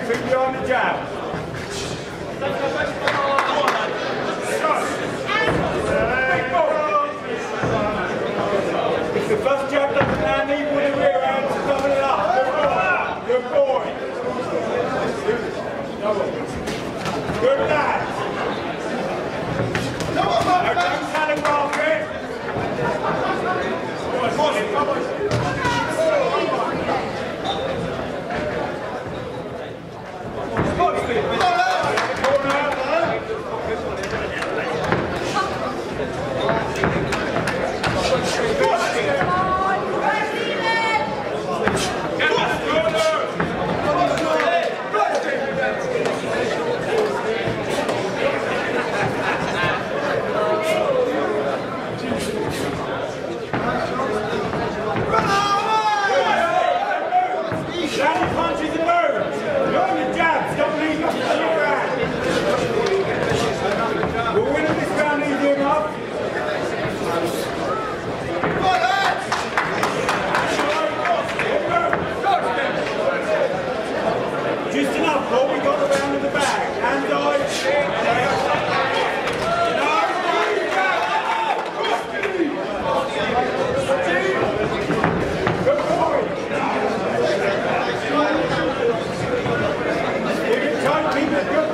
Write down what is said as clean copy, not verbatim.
everything behind the jab. If the first jab doesn't land, even with the rear hand, double it up. Good boy. Good lad. Now don't telegraph it. Come on. Just enough, Paul. We got the round in the bag. Hands on. Good boy. Keep it tight, keep it good.